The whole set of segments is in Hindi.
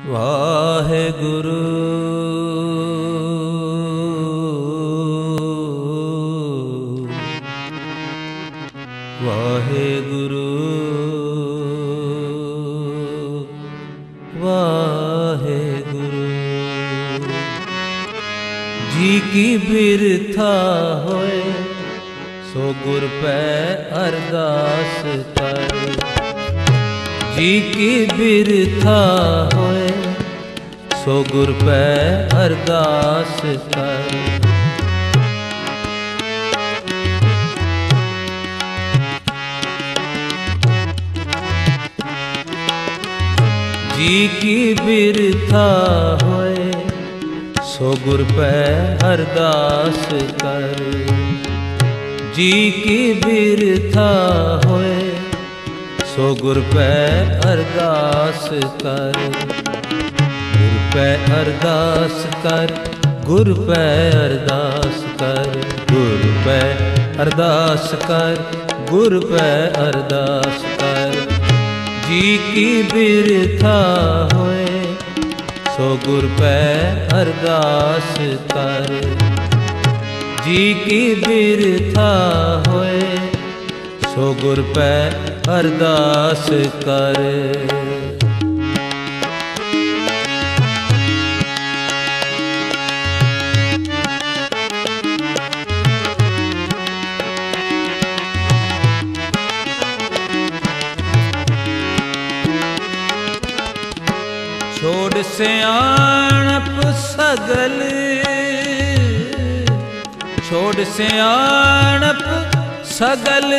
वाहेगुरु वाहेगुरु वाहेगुरु। जी की बिरथा होए सो गुर पै अरदास कर। जी की बिरथा होए सो गुर पै अरदास कर। जी की बिरथा होए सो गुर पै अरदास कर। जी की बिरथा होए सो गुर पै अरदास कर। गुर पै अरदास कर, गुर पै अरदास कर, गुर पै अरदास कर, गुर पै अरदास कर। जी की बिरथा होए सो गुर पै अरदास कर। जी की बिरथा होए सो गुर पै अरदास कर। छोड़ सियाणप सगल, छोड़ सियाणप सगल,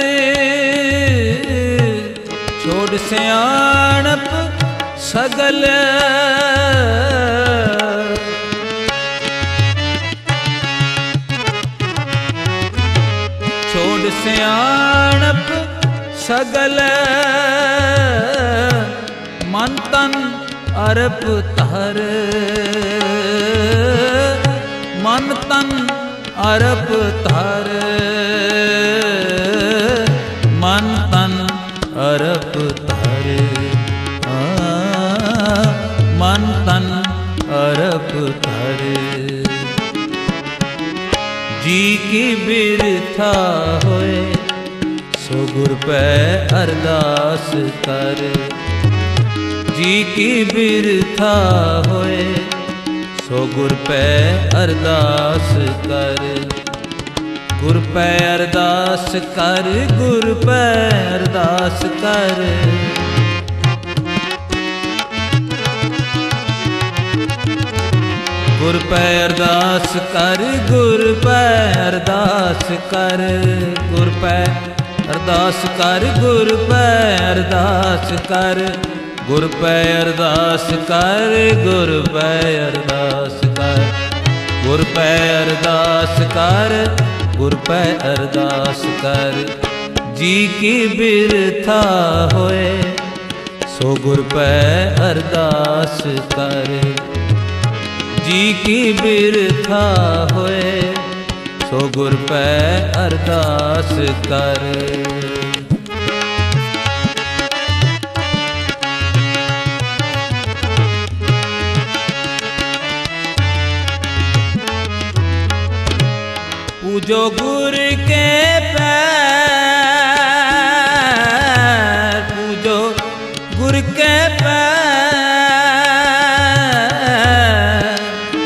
छोड़ सियाणप सगल। छोड़ सियाणप सगल, मन तन अरप धर, मन तन अरप धर, मन तन अरप धर, मन तन अरप धर। जी की बिरथा होए सो गुर पै अरदास कर। जी की बिरथा होए सो गुर पै अरदास कर। गुर पै अरदास कर, गुर पै अरदास कर। गुर पै अरदास कर, गुर पै अरदास कर, गुर पै अरदास कर, गुर पै अरदास कर। गुर पै अरदास कर, गुर पै अरदास कर, गुर पै अरदास कर, गुर पै अरदास कर। जी की बिरथा होए सो गुर पै अरदास कर। जी की बिरथा होए सो गुर पै अरदास कर। पूजो गुर के पैर, पूजो गुर के पैर।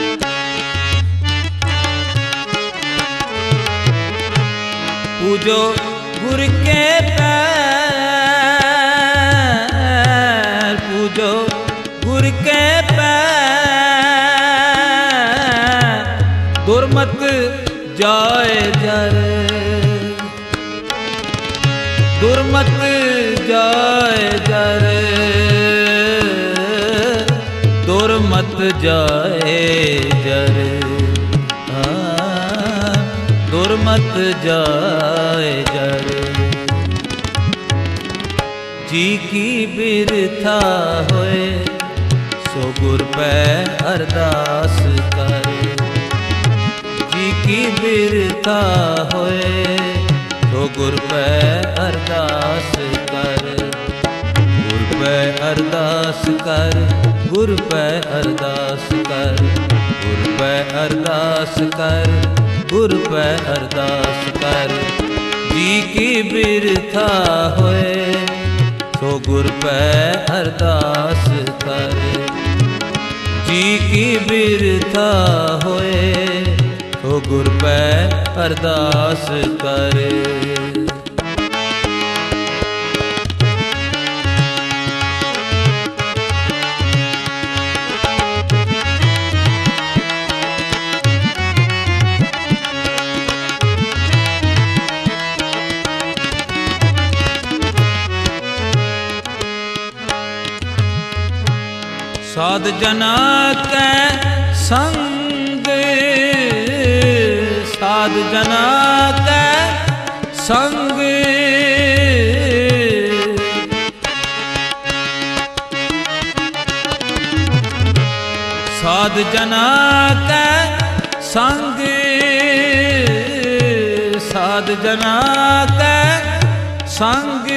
पूजो गुर के पैर, पूजो गुर के पैर। दुर्मत जाए जर, दुर्मत जाए जर, दुर्मत जाए जर, दुर्मत जाए जर। जी की बिरथा होए सो गुर पै अरदास कर। जी की बिरथा होए तो गुर पै अरदास कर। गुर पै अरदास कर, गुर पै अरदास कर, गुर पै अरदास कर, गुर पै अरदास कर। जी की बिरथा होए सो गुर पै अरदास कर। जी की बिरथा होए सो गुर पै अरदास कर। साध जना कै संग, साध जना कै संग, साध जना कै संग, साध जना कै संग।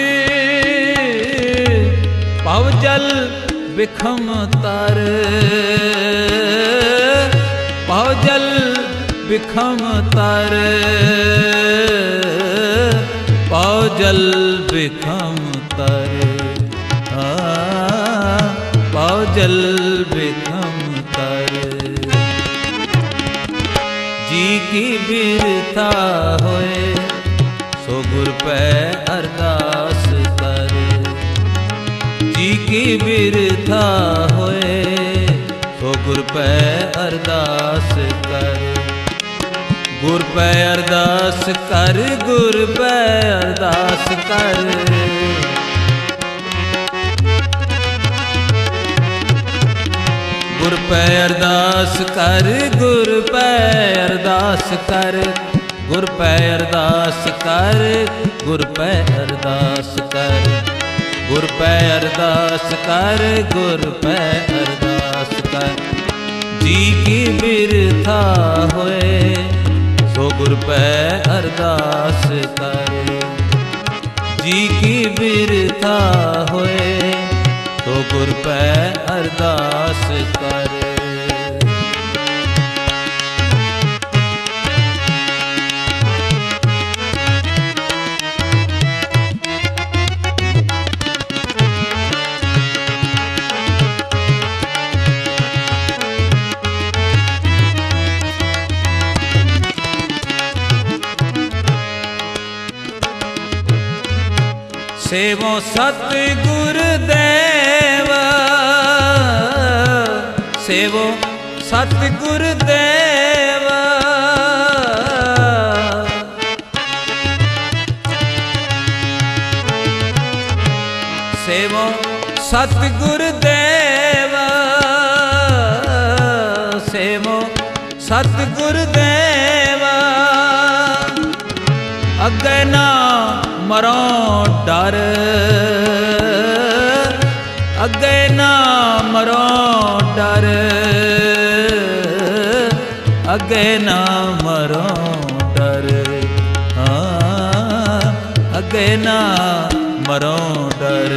भवजल बिखम तर, भवजल बिखम तर, भवजल बिखम तर, भवजल बिखम तर। जी की बिरथा होए सो गुर पै अरदास कर। जी की बिरथा होए सो गुर पै अरदास कर। गुर पै अरदास कर, गुर पै अरदास कर। गुर पै अरदास कर, गुर पै अरदास कर, गुर पै अरदास कर, गुर पै अरदास कर। गुर पै अरदास कर, गुर पै अरदास कर। जी की बिरथा होए सो गुर पै अरदास कर। जी की बिरथा होए सो गुर पै अरदास कर। सेवो सतगुर देव, सेवो सतगुर देव। सेवो सतगुर देव, सेवो सतगुर देव। अगे ना मरो डर, अगे ना मरो डर, अगे ना मरो डर, हाँ अगे ना मरो डर।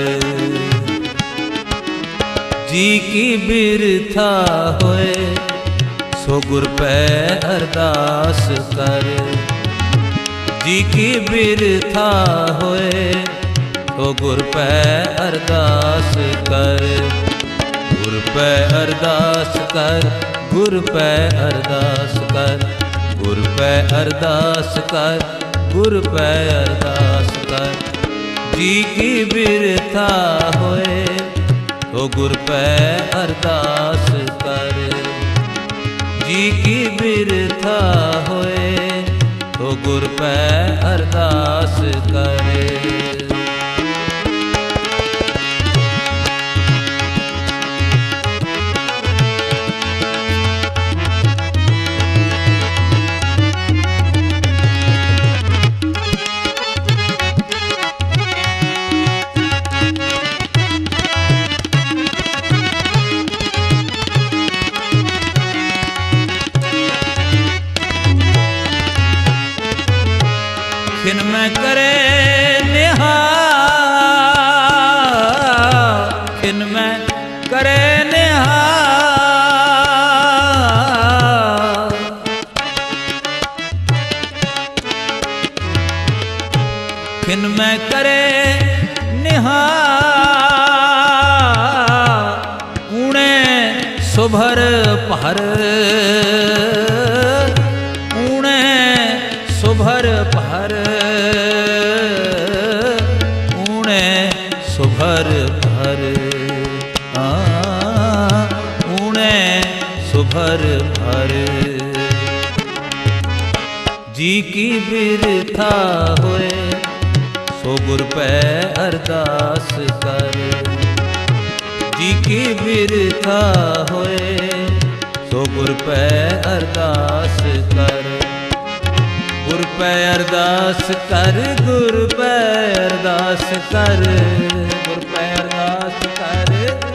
जी की बिरथा होए सो गुर पै अरदास कर। जी की बिरथा होए तो गुर पै अरदास कर। गुर पै अरदास कर, गुर पै अरदास कर, गुर पै अरदास कर, गुर पै अरदास कर। जी की बिरथा होए तो गुर पै अरदास कर। जी की बिरथा होए तो गुर पै अरदास करे। खिन में करे निहाल सुभर पहर ऊणे सुभर पहर ऊणे सुभर पहर ऊणे सुभर पहर जी की बिरथा होए सो गुर पै अरदास कर जी की बिरथा होए सो गुर पै अरदास कर गुर पै अरदास कर गुर पै अरदास कर गुर पै अरदास कर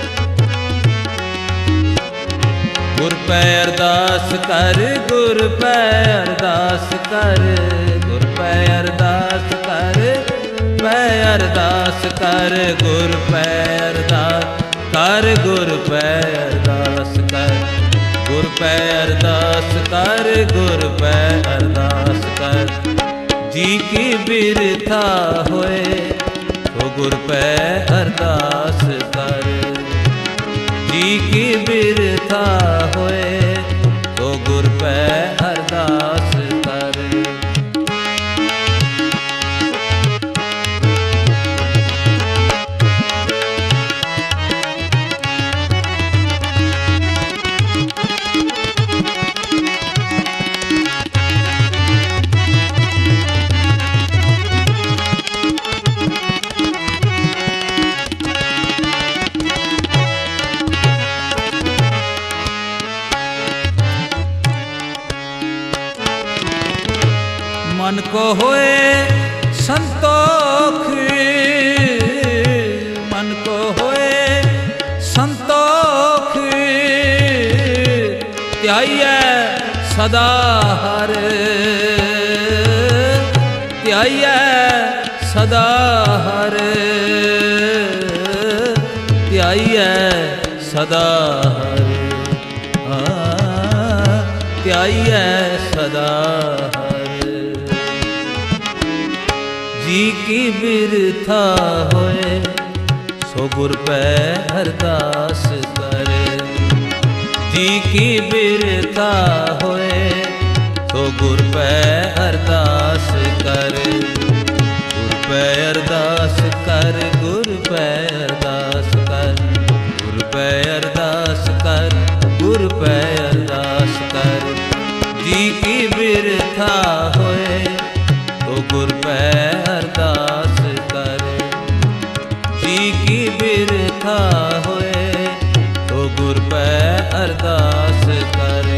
गुर पै अरदास कर गुर पै अरदास कर गुर पै अरदास कर पै अरदास कर गुर पै अरदास कर गुर पै अरदास कर गुर पै अरदास कर गुर पै अरदास कर जी की बिरथा होए तो गुर पै अरदास कर जी की बिरथा होए तो गुर पै अरदास कर मन को होए संतोख मन को होए संतोख त्याइए सदा हर त्याइए सदा हर त्याइए सदा हर त्याइए सदा हर जी की बिरथा होए सो गुर पै अरदास कर जी की बिरथा होए सो गुर पै अरदास कर गुर पै अरदास कर गुर पै अरदास कर गुर पै अरदास कर गुर पै अरदास कर जी की बिरथा होए तो गुर पै अरदास कर जी की बिरथा होए तो गुर पै अरदास कर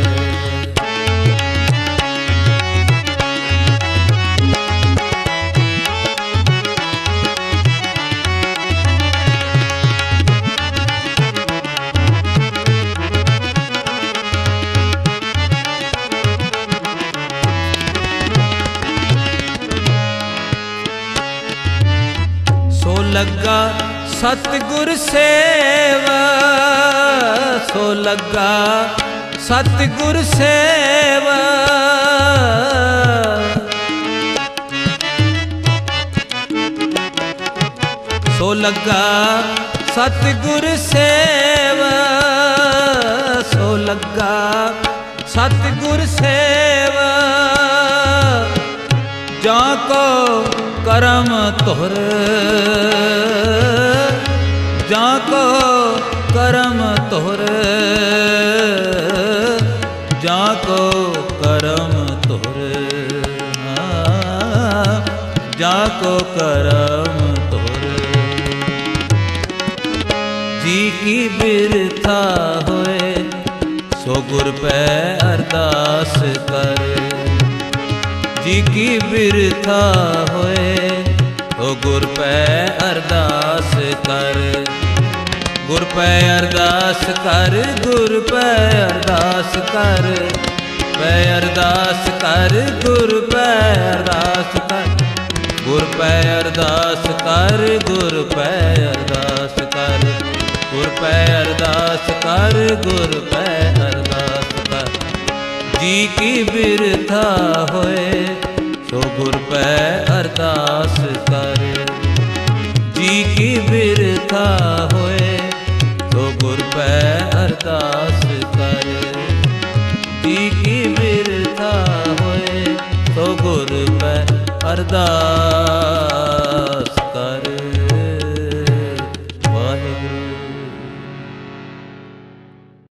लगा सतगुर सेवा सो लगा सतगुर सेवा सो लगा सतगुर सेवा सो लगा सतगुर सेवा जाको करम तोर जाको करम तोर जाको करम तोर जाको करम तोर जी की बिरथा होए सो गुर पै अरदास कर जी की बिरथा होए तो गुर पै अरदास कर गुर पै अरदास कर गुर पै अरदास कर पै अरदास कर गुर पै अरदास कर गुर पै अरदास कर गुर पै अरदास कर गुर पै अरदास कर गुर पै अरदास कर जी की बिरथा होए सो गुर पै अरदास कर जी की बिरथा होए तो गुर ਪੈ ਅਰਦਾਸ ਕਰ। ਜੀ ਕੀ ਬਿਰਥਾ ਹੋਏ ਸੋ ਗੁਰ ਪੈ ਅਰਦਾਸ